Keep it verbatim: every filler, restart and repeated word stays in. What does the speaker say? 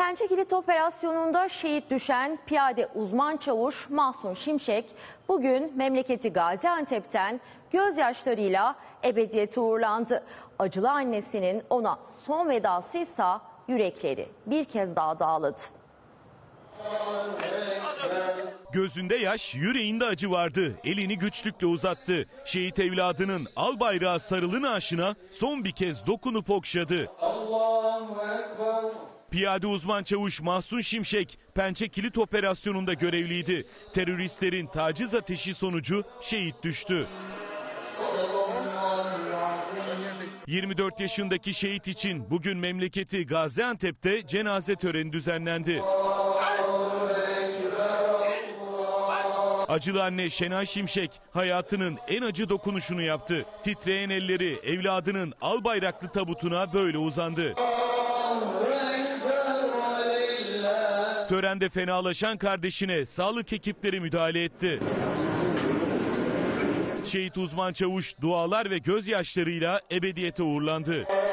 Pençe Kilit Operasyonu'nda şehit düşen piyade uzman çavuş Mahsun Şimşek bugün memleketi Gaziantep'ten gözyaşlarıyla ebediyete uğurlandı. Acılı annesinin ona son vedasıysa yürekleri bir kez daha dağladı. Gözünde yaş, yüreğinde acı vardı. Elini güçlükle uzattı. Şehit evladının al bayrağı sarılı naaşına son bir kez dokunup okşadı. Allahu Ekber. Piyade uzman çavuş Mahsun Şimşek, Pençe Kilit Operasyonu'nda görevliydi. Teröristlerin taciz ateşi sonucu şehit düştü. yirmi dört yaşındaki şehit için bugün memleketi Gaziantep'te cenaze töreni düzenlendi. Acılı anne Şenay Şimşek hayatının en acı dokunuşunu yaptı. Titreyen elleri evladının al bayraklı tabutuna böyle uzandı. Törende fenalaşan kardeşine sağlık ekipleri müdahale etti. Şehit uzman çavuş dualar ve gözyaşlarıyla ebediyete uğurlandı.